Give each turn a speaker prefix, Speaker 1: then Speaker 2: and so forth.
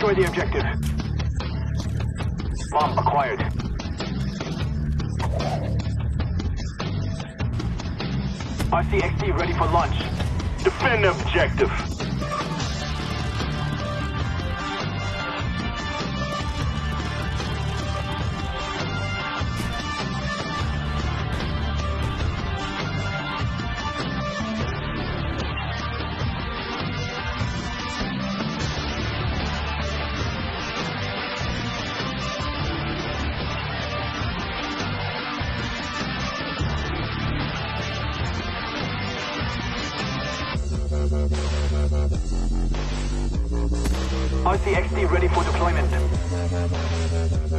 Speaker 1: Destroy the objective. Bomb acquired. RCXD ready for launch. Defend the objective. RCXD ready for deployment.